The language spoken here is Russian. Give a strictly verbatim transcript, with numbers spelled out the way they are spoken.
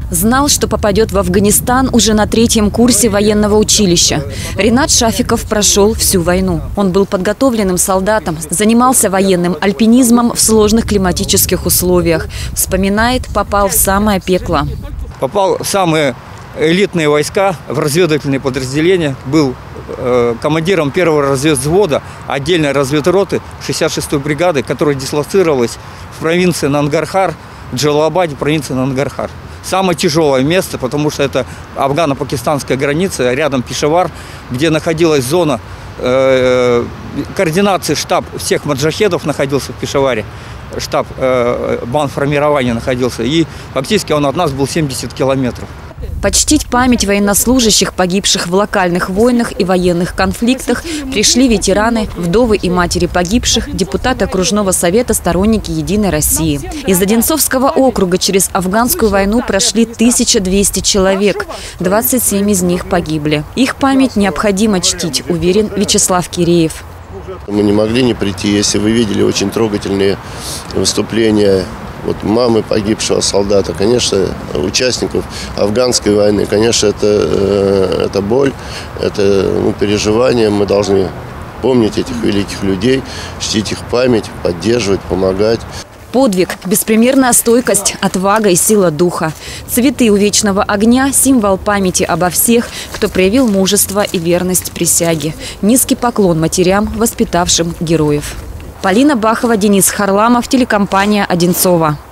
Знал, что попадет в Афганистан уже на третьем курсе военного училища. Ринат Шафиков прошел всю войну. Он был подготовленным солдатом, занимался военным альпинизмом в сложных климатических условиях. Вспоминает, попал в самое пекло. Попал в самые элитные войска, в разведывательные подразделения. Был э, командиром первого разведвзвода отдельной разведроты шестьдесят шестой бригады, которая дислоцировалась в провинции Нангархар, в Джалалабаде, провинции Нангархар. Самое тяжелое место, потому что это афгано-пакистанская граница, рядом Пешавар, где находилась зона э, координации, штаб всех маджахедов находился в Пешаваре, штаб э, бандформирования находился, и фактически он от нас был семьдесят километров. Почтить память военнослужащих, погибших в локальных войнах и военных конфликтах, пришли ветераны, вдовы и матери погибших, депутаты окружного совета, сторонники «Единой России». Из Одинцовского округа через афганскую войну прошли тысяча двести человек. двадцать семь из них погибли. Их память необходимо чтить, уверен Вячеслав Киреев. Мы не могли не прийти, если вы видели очень трогательные выступления вот мамы погибшего солдата, конечно, участников афганской войны, конечно, это, это боль, это ну, переживание. Мы должны помнить этих великих людей, чтить их память, поддерживать, помогать. Подвиг, беспримерная стойкость, отвага и сила духа. Цветы у вечного огня – символ памяти обо всех, кто проявил мужество и верность присяге. Низкий поклон матерям, воспитавшим героев. Полина Бахова, Денис Харламов, телекомпания «Одинцово».